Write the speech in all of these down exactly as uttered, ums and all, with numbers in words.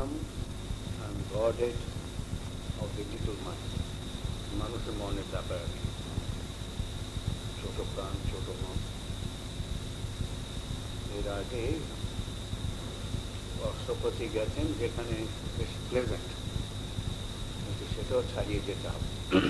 wisdom and Godhead of the little mind. মানুষের মনের ব্যাপার আর কি, ছোট প্রাণ ছোট মন। এর আগে অষ্টপতি গেছেন যেখানে বেশ প্লেজেন্ট, কিন্তু সেটাও ছাড়িয়ে যেতে হবে।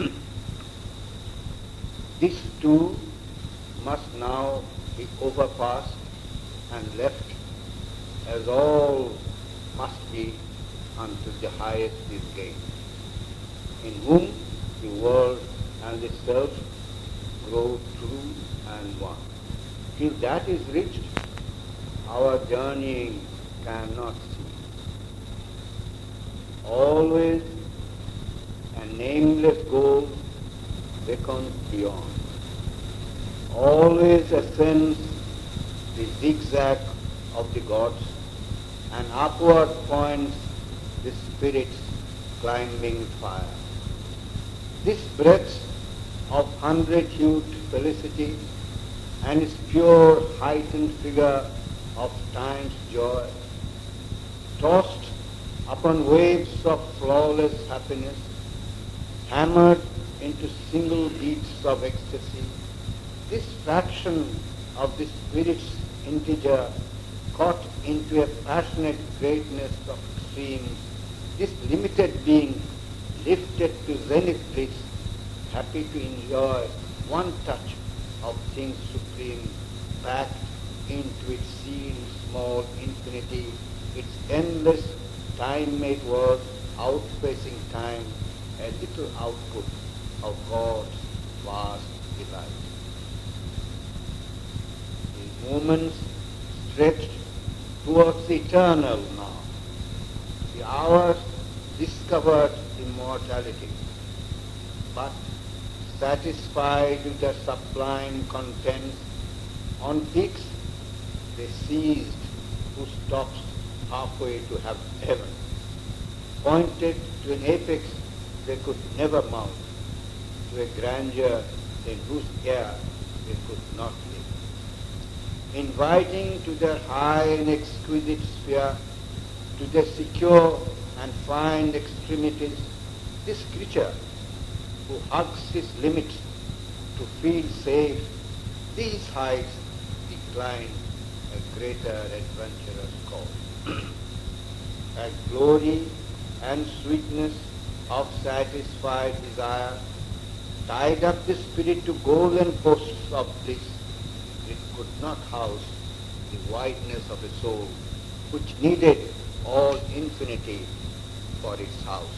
This too must now be overpassed and left as all must be until the highest is gained, in whom the world and the self grow true and one. Till that is reached, our journeying cannot cease. Always a nameless goal beckons beyond. Always ascends the zigzag of the gods, and upward points the spirit's climbing fire. This breath of hundred-hued felicity and its pure heightened figure of time's joy, tossed upon waves of flawless happiness, hammered into single beats of ecstasy, this fraction of the spirit's integer caught into a passionate greatness of extremes, this limited being lifted to zenith bliss, happy to enjoy one touch of things supreme, packed into its sealed small infinity, its endless time-made world outpacing time, a little output of God's vast delight. The moments stretched towards the eternal now. The hours discovered immortality, but satisfied with their sublime contents, on peaks they seized whose tops halfway to have heaven, pointed to an apex they could never mount, to a grandeur in whose air they could not live. Inviting to their high and exquisite sphere, to their secure and fine extremities, this creature who hugs his limits to feel safe, these heights decline a greater adventurous call. As glory and sweetness of satisfied desire tied up the spirit to golden posts of bliss, it could not house the wideness of a soul which needed all infinity for its house.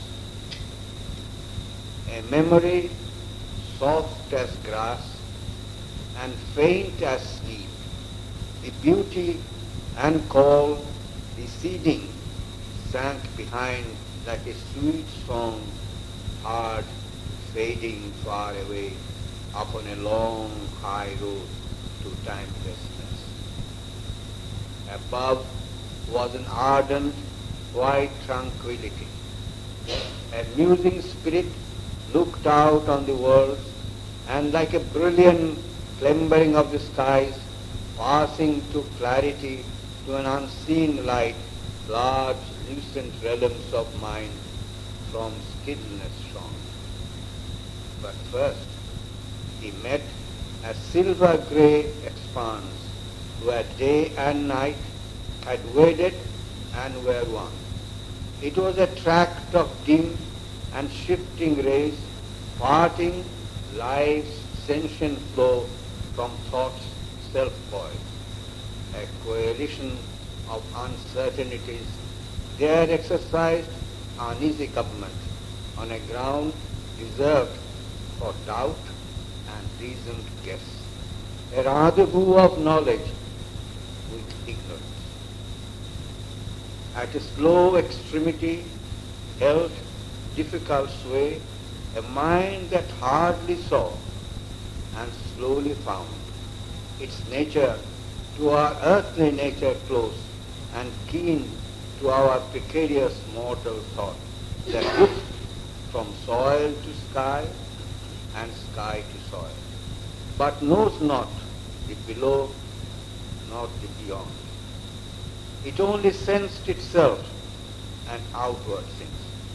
A memory soft as grass and faint as sleep, the beauty and call receding sank behind like a sweet song, hard fading far away upon a long high road to timelessness. Above was an ardent white tranquility. A musing spirit looked out on the world, and like a brilliant clambering of the skies, passing to clarity to an unseen light, large lucent realms of mind from stillness shone. But first he met a silver-grey expanse where day and night had wedded and were one. It was a tract of dim and shifting rays, parting life's sentient flow from thought's self-voice. A coalition of uncertainties there exercised uneasy government on a ground reserved for doubt and reasoned guess. A rendezvous of knowledge with ignorance. At a slow extremity held difficult sway, a mind that hardly saw and slowly found its nature to our earthly nature close and keen to our precarious mortal thought, that looks from soil to sky and sky to soil, but knows not the below nor the beyond. It only sensed itself and outward sins.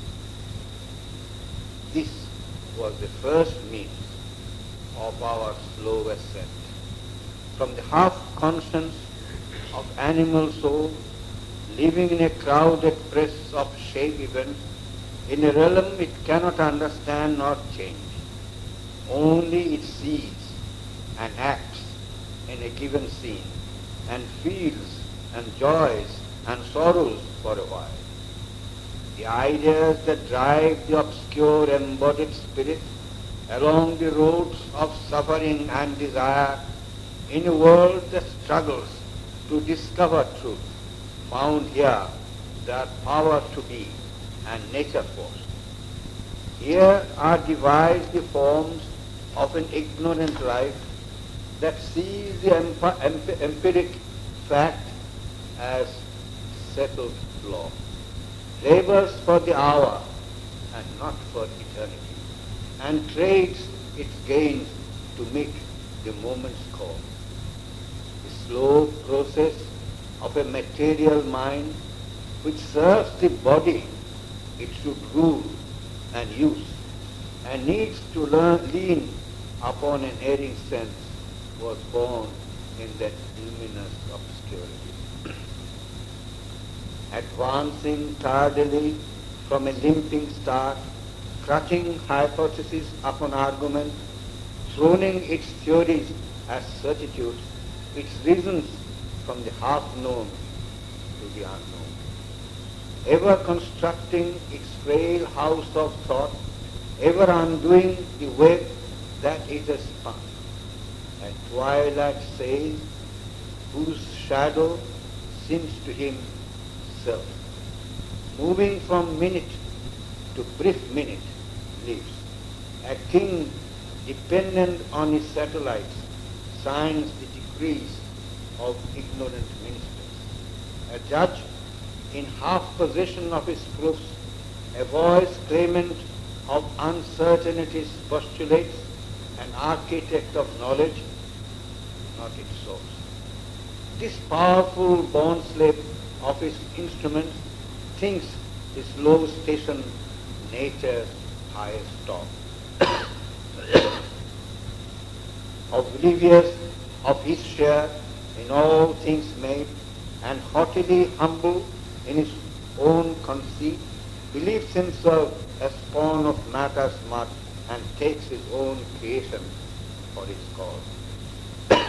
This was the first means of our slow ascent from the half-conscience of animal soul, living in a crowded press of shape events, in a realm it cannot understand nor change. Only it sees and acts in a given scene, and feels and joys and sorrows for a while. The ideas that drive the obscure embodied spirit along the roads of suffering and desire in a world that struggles to discover truth, found here their power to be and nature force. Here are devised the forms of an ignorant life that sees the emp- emp- empiric fact as settled law, labors for the hour and not for eternity, and trades its gains to meet the moment's call. The slow process of a material mind which serves the body it should rule and use, and needs to learn, lean upon an erring sense, was born in that luminous obscurity. Advancing tardily from a limping start, crutching hypothesis upon argument, throning its theories as certitudes, its reasons from the half-known to the unknown, ever constructing its frail house of thought, ever undoing the web that it has spun. At twilight says, whose shadow seems to him self, moving from minute to brief minute, lives. A king dependent on his satellites signs the decrees of ignorant ministers. A judge in half possession of his proofs, a voice claimant of uncertainties postulates, an architect of knowledge, not its source. This powerful born slave of his instruments thinks his low station nature's highest top. Oblivious of his share in all things made, and haughtily humble in his own conceit, believes himself a spawn of matter's mud, and takes his own creation for his cause.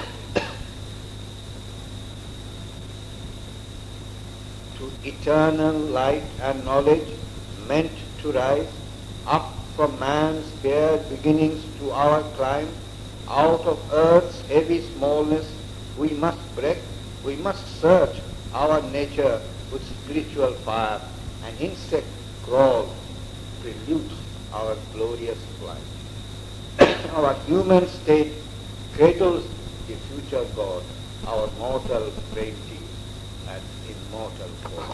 To eternal light and knowledge meant to rise up from man's bare beginnings to our climb, out of earth's heavy smallness we must break, we must search our nature with spiritual fire, and insect crawl preludes our glorious flight. Our human state cradles the future God, our mortal frailty and immortal force.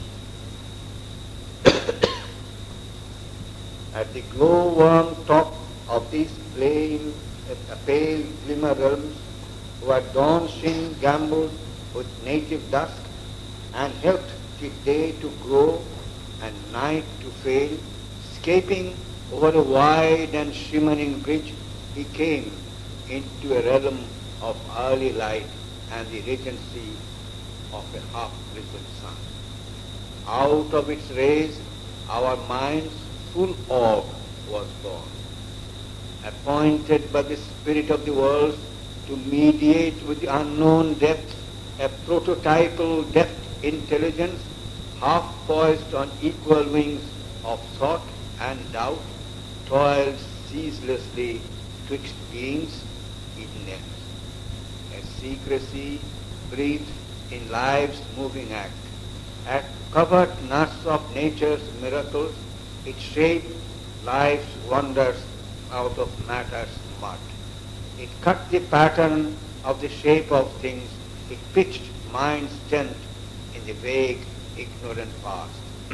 At the glowworm top of these flame, uh, pale glimmer realms, who at dawn shin gambled with native dusk, and helped the day to grow and night to fail, escaping over a wide and shimmering bridge, he came into a realm of early light and the regency of a half-risen sun. Out of its rays, our mind's full orb was born, appointed by the spirit of the world to mediate with the unknown depth, a prototypal depth intelligence, half poised on equal wings of thought and doubt, toils ceaselessly twixt beings it names. A secrecy breathed in life's moving act, a covered nurse of nature's miracles, it shaped life's wonders out of matter's mud. It cut the pattern of the shape of things, it pitched mind's tent in the vague, ignorant past.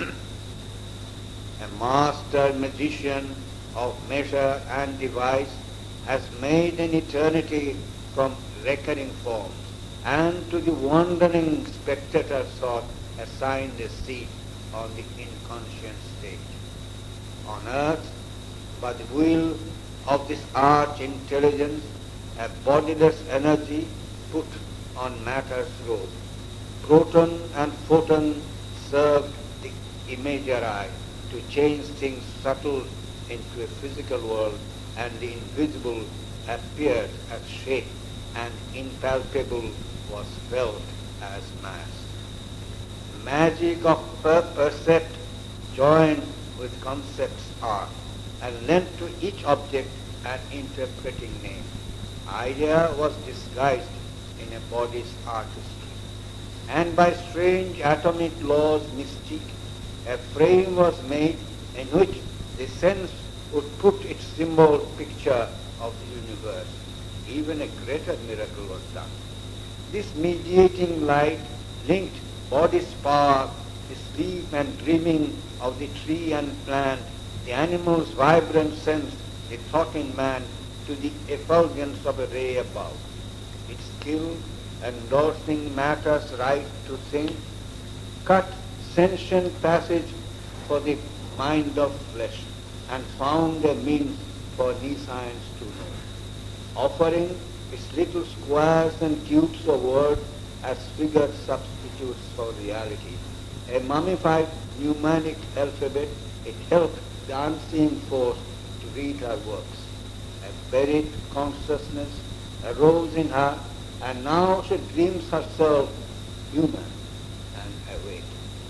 A master magician of measure and device has made an eternity from recurring forms, and to the wandering spectator sought assigned a seat on the inconscient state. On earth, by the will of this arch intelligence, a bodiless energy put on matter's robe. Proton and photon served the imagery to change things subtle into a physical world, and the invisible appeared as shape, and impalpable was felt as mass. Magic of per- percept joined with concepts art, and lent to each object an interpreting name. Idea was disguised in a body's artistry, and by strange atomic laws mystic, a frame was made in which the sense would put its symbol picture of the universe. Even a greater miracle was done. This mediating light linked body's power, the sleep and dreaming of the tree and plant, the animal's vibrant sense, the thought in man, to the effulgence of a ray above. Its skill, endorsing matter's right to think, cut sentient passage for the mind of flesh, and found a means for nescience to know, offering its little squares and cubes of word as figured substitutes for reality. A mummified mnemonic alphabet, it helped the unseen force to read her works. A buried consciousness arose in her, and now she dreams herself human and awake.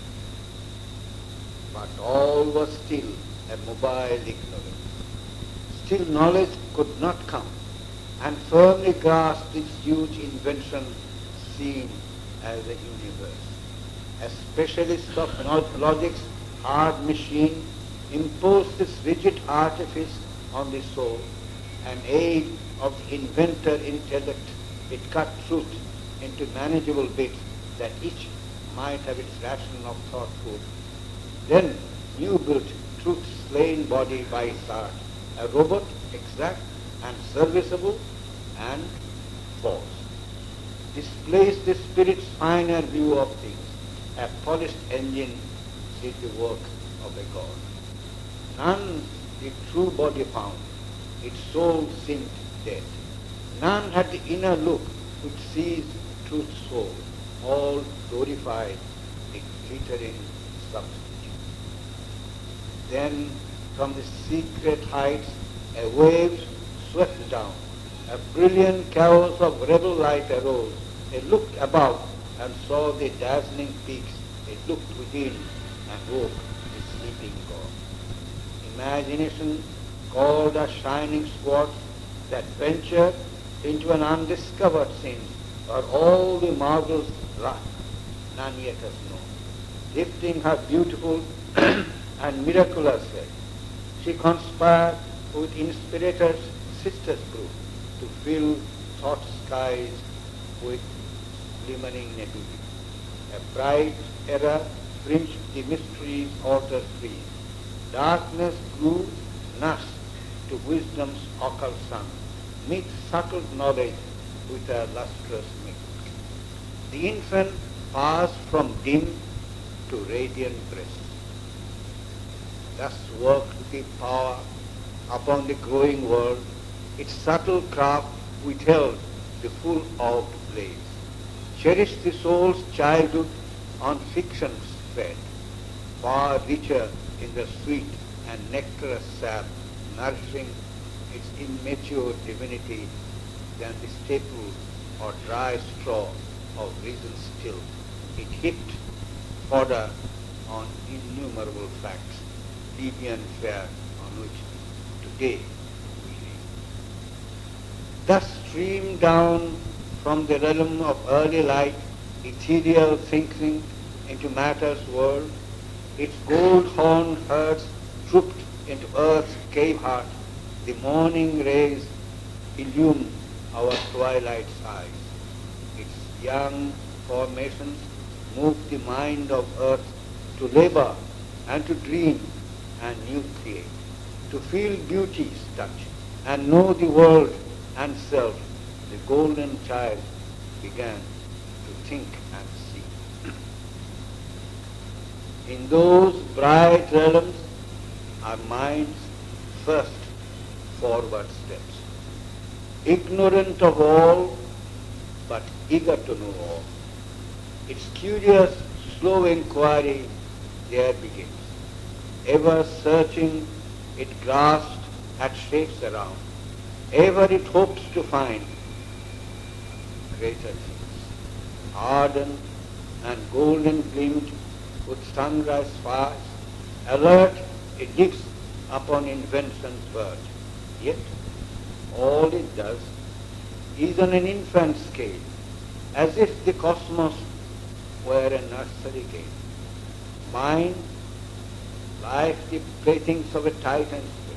But all was still a mobile ignorance. Still knowledge could not come, and firmly grasped this huge invention seen as a universe. A specialist of logic's hard machine imposed this rigid artifice on the soul. An aid of the inventor intellect, it cut truth into manageable bits that each might have its ration of thought food. Then new built truth's slain body by its art, a robot exact and serviceable and false. Displays the spirit's finer view of things. A polished engine did the work of a god. None the true body found, its soul seemed dead. None had the inner look which sees truth's soul, all glorified the glittering substitute. Then from the secret heights a wave swept down. A brilliant chaos of rebel light arose. It looked above and saw the dazzling peaks. It looked within and woke the sleeping god. Imagination called a shining squad that ventured into an undiscovered scene where all the marvels lie, none yet has known. Lifting her beautiful and miraculous head, she conspired with inspirators, sisters group, to fill thought skies with glimmering nebulae. A bright era fringed the mystery's altar free. Darkness grew nursed to wisdom's occult sun, meet subtle knowledge with a lustrous mix. The infant passed from dim to radiant breast. Thus worked the power upon the growing world. Its subtle craft withheld the full orbed blaze. Cherished the soul's childhood on fictions fed, far richer in the sweet and nectarous sap, nourishing its immature divinity than the staple or dry straw of reason's still. It heaped fodder on innumerable facts, plebeian fare on which today we live. Thus streamed down from the realm of early light, ethereal thinking into matter's world, its gold-horned herds trooped into earth's cave heart. The morning rays illume our twilight's eyes. Its young formations move the mind of earth to labor and to dream and new create, to feel beauty's touch and know the world and self. The golden child began to think and see. In those bright realms are mind's first forward steps, ignorant of all, but eager to know all. Its curious, slow inquiry there begins. Ever searching, it grasps at shapes around. Ever it hopes to find greater things. Ardent and golden gleamed with sunrise fires, alert it gives upon invention's verge. Yet all it does is on an infant scale, as if the cosmos were a nursery game. Mind, like the playthings of a titan's play.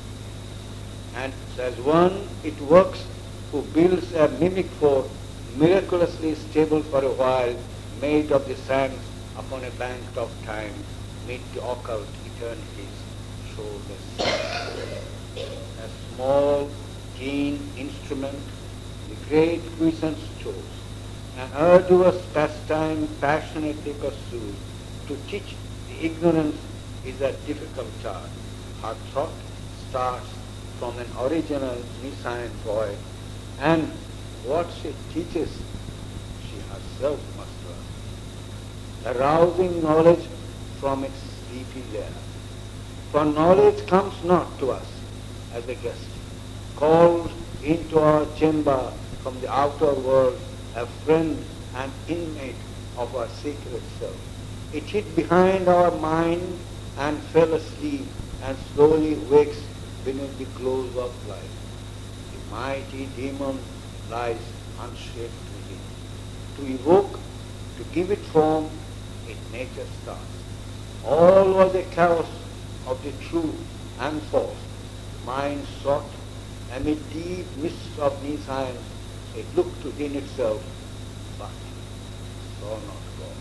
And as one it works who builds a mimic fort, miraculously stable for a while, made of the sands upon a bank of time, mid the occult eternity's shoulders. A small, keen instrument the great puissance chose, an arduous pastime passionately pursued. To teach the ignorance is a difficult task. Her thought starts from an original Nisayan void, and what she teaches, she herself must learn, arousing knowledge from its sleepy lair. For knowledge comes not to us as a guest, called into our chamber from the outer world, a friend and inmate of our secret self. It hid behind our mind and fell asleep and slowly wakes beneath the glows of life. The mighty demon lies unshaped within. To evoke, to give it form, it nature starts. All was a chaos of the true and false. Mind sought amid deep mists of nescience. It looked within itself, but saw not God.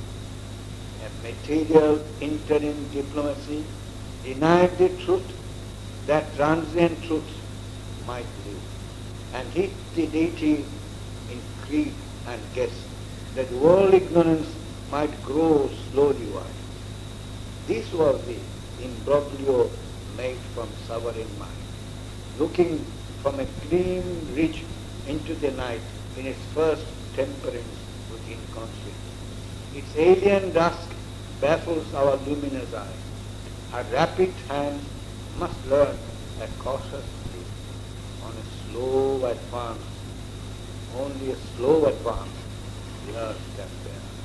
A material interim diplomacy denied the truth that transient truths might live, and hid the deity in creed and guess, that world ignorance might grow slowly wide. This was the imbroglio made from sovereign mind, looking from a gleam ridge into the night in its first temperance with inconscience. Its alien dusk baffles our luminous eye. Our rapid hands must learn a cautious leap on a slow advance. Only a slow advance the earth can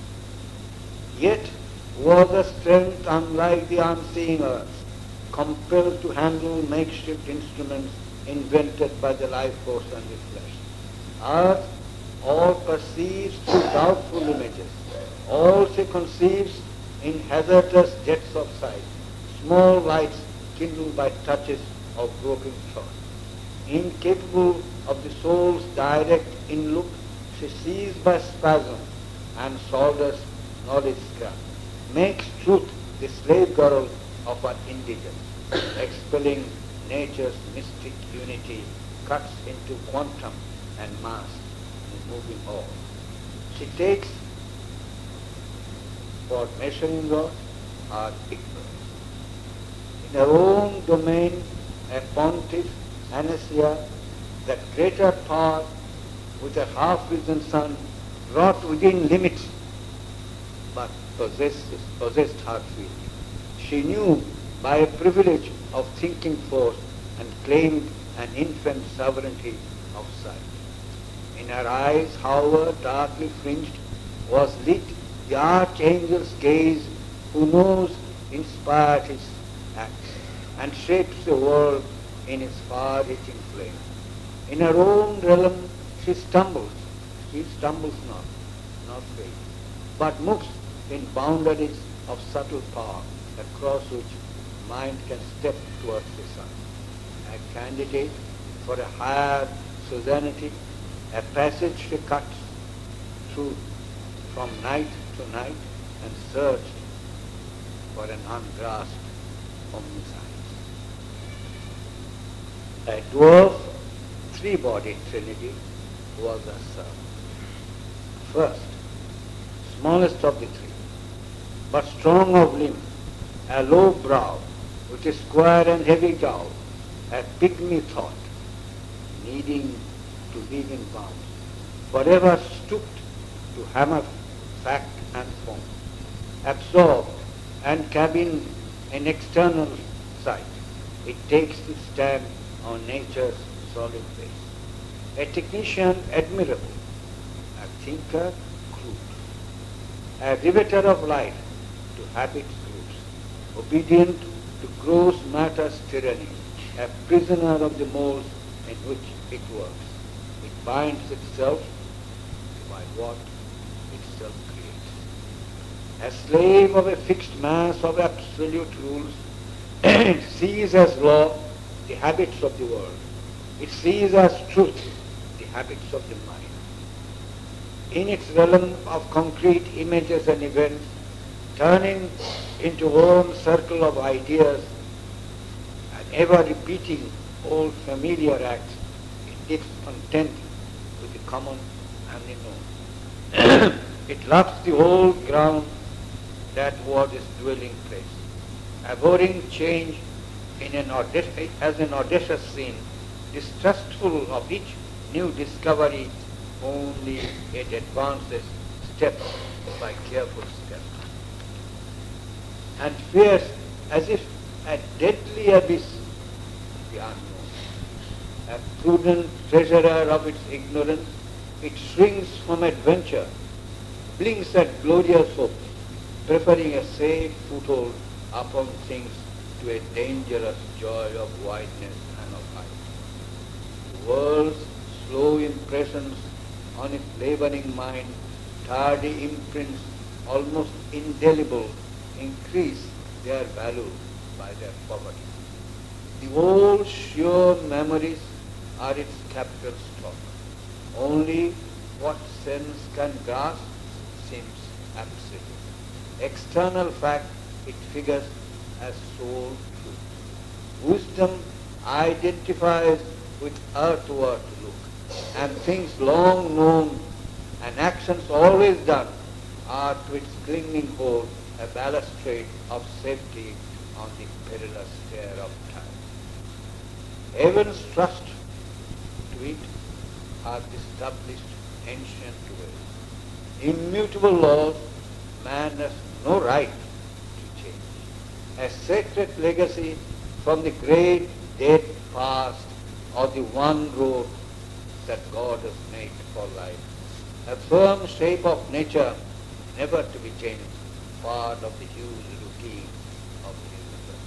bear. Yet was a strength unlike the unseeing earth, compelled to handle makeshift instruments invented by the life force and the flesh. Earth all perceives through doubtful images. All she conceives in hazardous jets of sight, small lights kindled by touches of groping thought. Incapable of the soul's direct in-look, she sees by spasm and solders knowledge's craft, makes truth the slave girl of her indigence, expelling nature's mystic unity, cuts into quantum and mass, removing all. She takes for measuring rod our ignorance. In her own domain, a pontiff, Anastasia, that greater power with a half-risen sun, wrought within limits, but possessed, possessed her freely. She knew by a privilege of thinking force and claimed an infant sovereignty of sight. In her eyes, however darkly fringed, was lit the archangel's gaze, who knows, inspired his acts, and shapes the world in its far-reaching flame. In her own realm she stumbles, she stumbles not, not fails, but moves in boundaries of subtle power, across which mind can step towards the sun. A candidate for a higher suzerainty, a passage she cuts through from night to night and searched for an ungrasped omniscience. A dwarf, three-bodied trinity was a servant. First, smallest of the three, but strong of limb, a low brow, with a square and heavy jowl, a pygmy thought, needing to live in bounds, forever stooped to hammer fact and form, absorbed and cabined in external sight, it takes its stand on nature's solid base. A technician admirable, a thinker crude, a riveter of life to habit's grooves, obedient to gross matter's tyranny, a prisoner of the molds in which it works. It binds itself by what itself creates. A slave of a fixed mass of absolute rules, it sees as law the habits of the world. It sees as truth the habits of the mind. In its realm of concrete images and events, turning into one circle of ideas and ever repeating old familiar acts, it takes content with the common and the known. It loves the old ground that was its dwelling place, abhorring change in an audacious, as an audacious scene, distrustful of each new discovery. Only it advances step by careful step, and fears as if a deadly abyss the unknown. A prudent treasurer of its ignorance, it shrinks from adventure, blinks at glorious hopes, preferring a safe foothold upon things to a dangerous joy of wideness and of height. The world's slow impressions on its laboring mind, tardy imprints, almost indelible, increase their value by their poverty. The old sure memories are its capital stock. Only what sense can grasp seems absolute. External fact it figures as sole truth. Wisdom identifies with earthward look, and things long known and actions always done are to its clinging hold a balustrade of safety on the perilous stair of time. Heaven's trust to it are established ancient ways. Immutable laws man has no right to change. A sacred legacy from the great dead past or the one road that God has made for life. A firm shape of nature never to be changed, part of the huge routine of the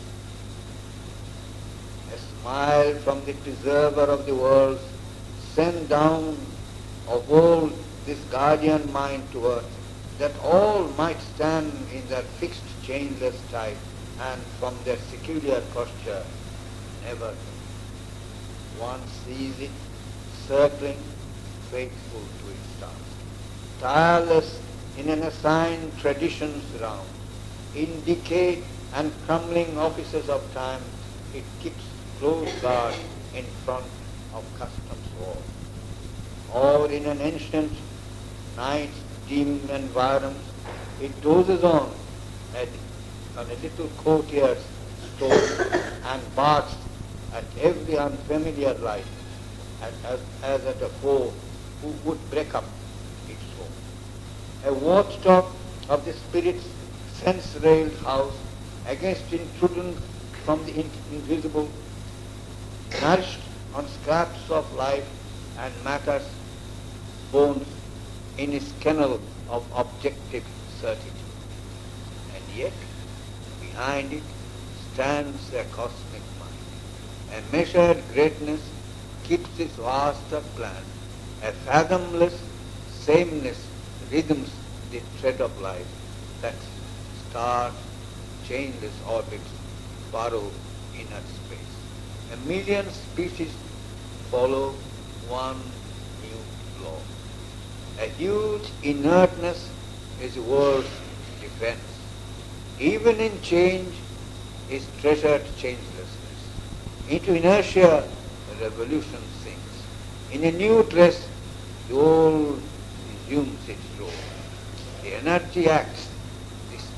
universe. A smile from the preserver of the worlds, sent down of old this guardian mind to earth, that all might stand in their fixed changeless type, and from their secular posture never. One sees it circling, faithful to its task, tireless in an assigned traditions round. In decay and crumbling offices of time, it keeps close guard in front of custom's wall. Or in an ancient night's dim environs, it dozes on at, on a little courtier's stone and barks at every unfamiliar light, as, as, as at a foe who would break up its home. A watchdog of the spirit's sense-railed house against intrusion from the in- invisible, nourished on scraps of life and matter's bones in its kennel of objective certainty. And yet, behind it stands a cosmic mind. A measured greatness keeps its vaster plan. A fathomless sameness rhythms the thread of life that stars, changeless orbits, borrow inner space. A million species follow one new law. A huge inertness is the world's defense. Even in change is treasured changelessness. Into inertia, revolution sinks. In a new dress, the old resumes its role. The energy acts, the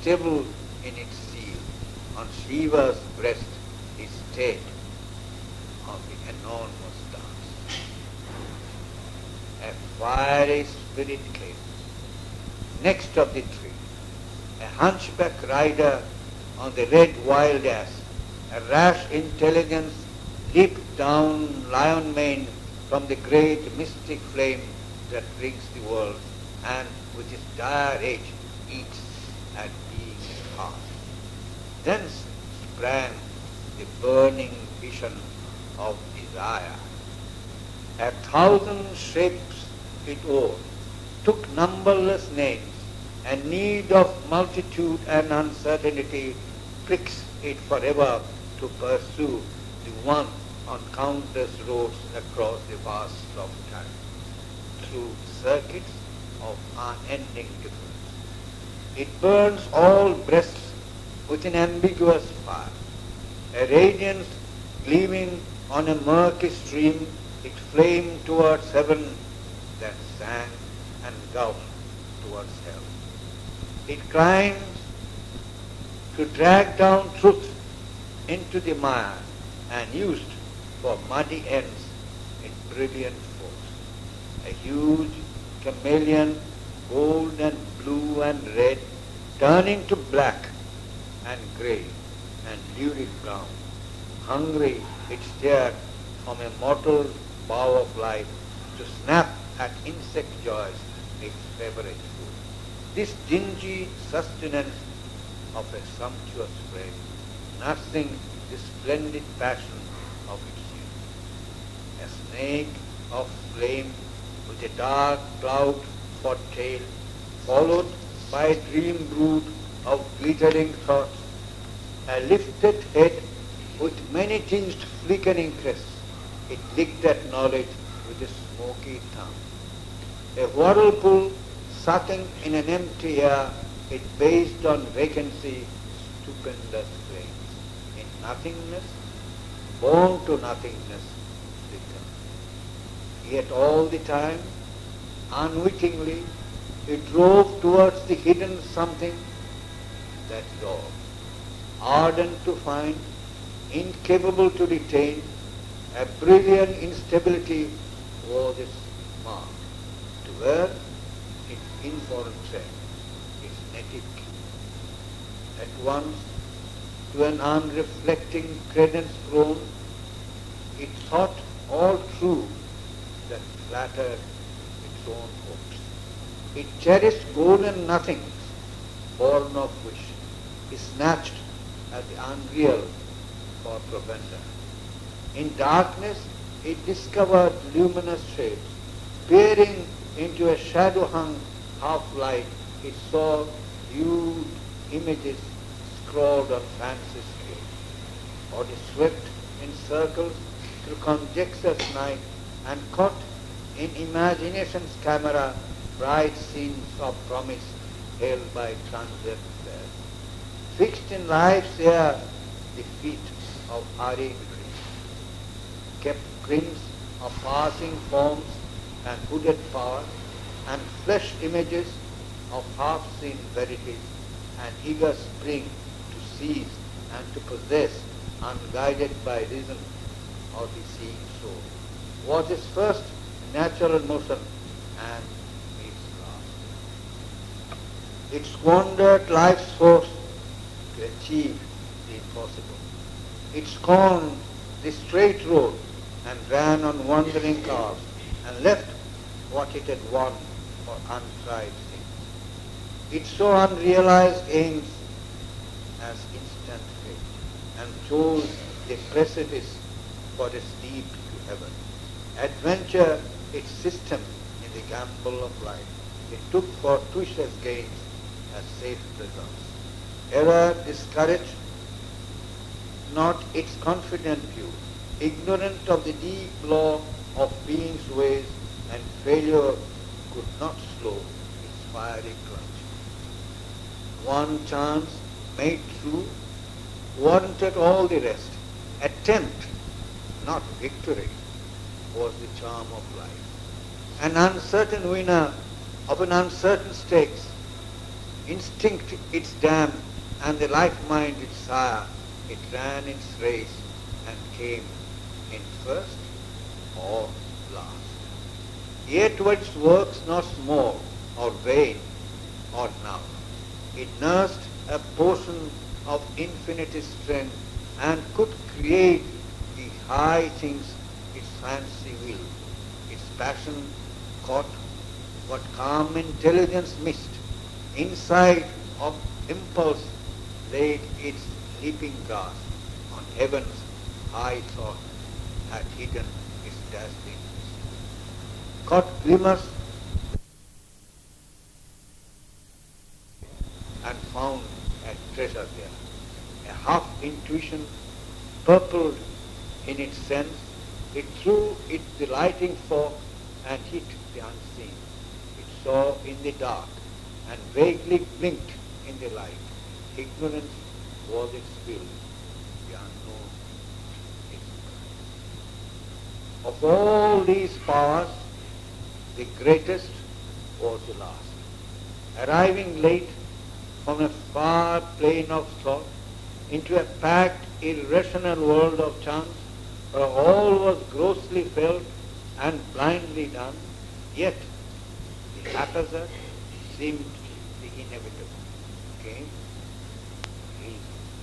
stable in its seal. On Shiva's breast is stayed of the enormous dance. A fiery spirit came next of the tree, a hunchback rider on the red wild ass, a rash intelligence leaped down lion mane from the great mystic flame that rings the world, and with his dire edge eats at being's heart. Thence sprang the burning vision of desire. A thousand shapes it wore, took numberless names, and need of multitude and uncertainty pricks it forever to pursue the one on countless roads across the vast of time, through circuits of unending difference. It burns all breasts with an ambiguous fire, a radiance gleaming on a murky stream. It flamed towards heaven, then sank and gulfed towards hell. It climbs to drag down truth into the mire, and used for muddy ends its brilliant force. A huge chameleon, gold and blue and red, turning to black and grey and lurid brown. Hungry, it stared from a mortal bow of life to snap at insect joys, its favorite food. This dingy sustenance of a sumptuous prey, nursing the splendid passion of its youth. A snake of flame with a dark cloud for tail, followed by a dream brood of glittering thoughts, a lifted head with many tinged flickering crests. It licked at knowledge with a smoky tongue. A whirlpool sucking in an empty air, it based on vacancy stupendous flames. In nothingness, born to nothingness, return. Yet all the time, unwittingly, it drove towards the hidden something, that dog, ardent to find, incapable to retain. A brilliant instability was its mark, to where its informed track, its native key. At once, to an unreflecting credence prone, it thought all true that flattered its own hopes. It cherished golden nothings, born of which it snatched at the unreal for provender. In darkness, it discovered luminous shapes. Peering into a shadow-hung half-light, it saw hued images scrawled on fancy scales. Or it swept in circles through conjecture's night and caught in imagination's camera bright scenes of promise held by transient flares. Fixed in life's air, the feet of arid kept prints of passing forms and hooded power, and flesh images of half-seen verities, an eager spring to seize and to possess, unguided by reason or the seeing soul, was its first natural motion and its last. It squandered life's force to achieve the impossible. It scorned the straight road and ran on wandering cars, and left what it had won for untried things. It saw unrealized aims as instant fate, and chose the precipice for its leap to heaven. Adventure its system in the gamble of life. It took fortuitous gains as safe results. Error discouraged not its confident view, ignorant of the deep law of being's ways, and failure could not slow its fiery plunge. One chance made true warranted all the rest. Attempt, not victory, was the charm of life. An uncertain winner of an uncertain stakes Instinct its dam, and the life-mind its sire, it ran its race and came in first or last. Yet were its works not small or vain or now. It nursed a portion of infinite strength and could create the high things its fancy willed. Its passion caught what calm intelligence missed. Inside of impulse laid its leaping grasp on heaven's high thought, had hidden its dazzling mist. Caught glimmers and found a treasure there. A half intuition purpled in its sense, it threw its delighting fork and hit the unseen. It saw in the dark and vaguely blinked in the light. Ignorance was its will, the unknown its prize. Of all these powers, the greatest was the last. Arriving late from a far plane of thought into a packed, irrational world of chance, where all was grossly felt and blindly done, yet the haphazard seemed the inevitable. Came reason.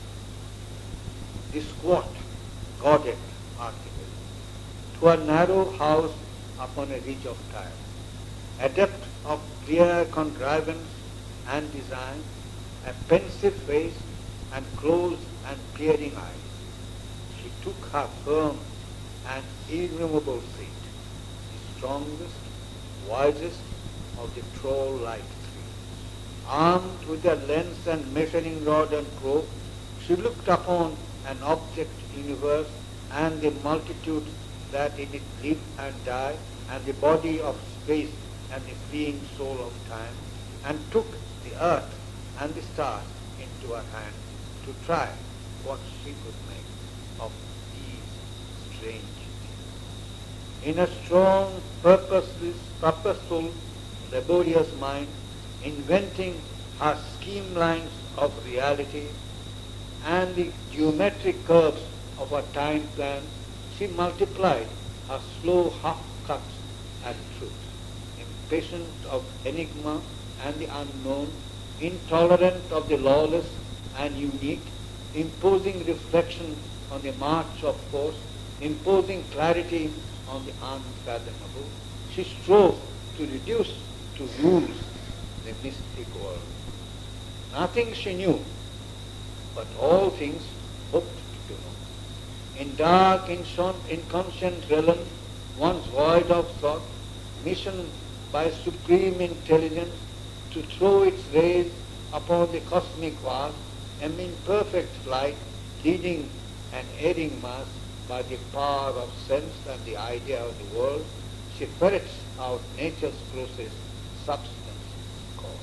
The squat, godded architect, to a narrow house upon a ridge of tile, adept of clear contrivance and design, a pensive face and close and peering eyes. She took her firm and irremovable seat, the strongest, wisest of the troll-like three. Armed with a lens and measuring rod and probe, she looked upon an object universe and the multitude that in it live and die, and the body of space and the fleeing soul of time, and took the earth and the stars into her hand to try what she could make of these strange things. In a strong, purposeless, purposeful, laborious mind, inventing her scheme lines of reality and the geometric curves of her time plan, she multiplied her slow half-cuts at truth, impatient of enigma and the unknown, intolerant of the lawless and unique, imposing reflection on the march of force, imposing clarity on the unfathomable. She strove to reduce to rules the mystic world. Nothing she knew, but all things hoped to know. In dark, inconscient realm, once void of thought, missioned by supreme intelligence to throw its rays upon the cosmic vast, an imperfect flight, leading an erring mass by the power of sense and the idea of the world, she ferrets out nature's process, substance called.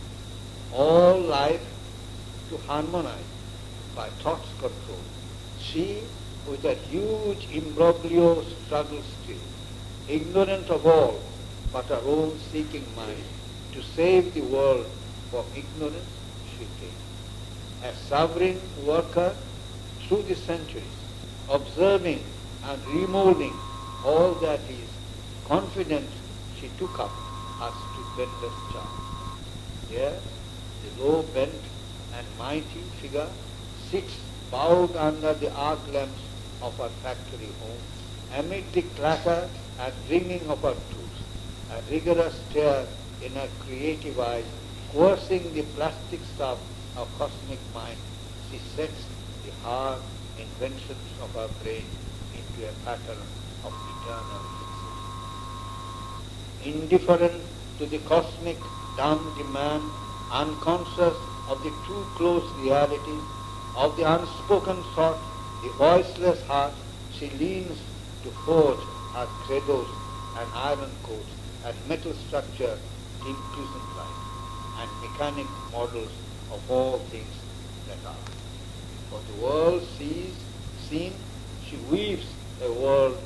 All life to harmonize by thought's control. She, with a huge imbroglio, struggles still, ignorant of all but her own seeking mind. To save the world from ignorance, she came. A sovereign worker through the centuries, observing and remolding all that is, confident she took up her stupendous charge. There, the low bent and mighty figure sits bowed under the arc lamps of her factory home, amid the clatter and ringing of her tools, a rigorous stare in her creative eyes, coercing the plastic stuff of cosmic mind. She sets the hard inventions of her brain into a pattern of eternal fixity. Indifferent to the cosmic dumb demand, unconscious of the too close reality, of the unspoken thought, the voiceless heart, she leans to forge her credos and iron codes and metal structure imprisoned life, and mechanic models of all things that are. For the world sees, seen, she weaves a world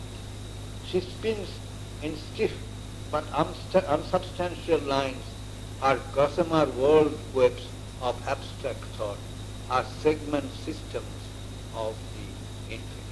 conceived. She spins in stiff but unsubstantial lines are gossamer world webs of abstract thought, are segment systems of the infinite.